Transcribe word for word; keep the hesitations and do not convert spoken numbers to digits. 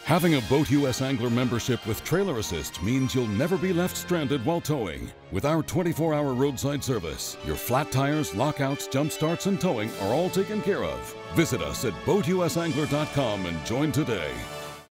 Having a BoatUS Angler membership with Trailer Assist means you'll never be left stranded while towing. With our twenty-four hour roadside service, your flat tires, lockouts, jump starts, and towing are all taken care of. Visit us at boat U S angler dot com and join today.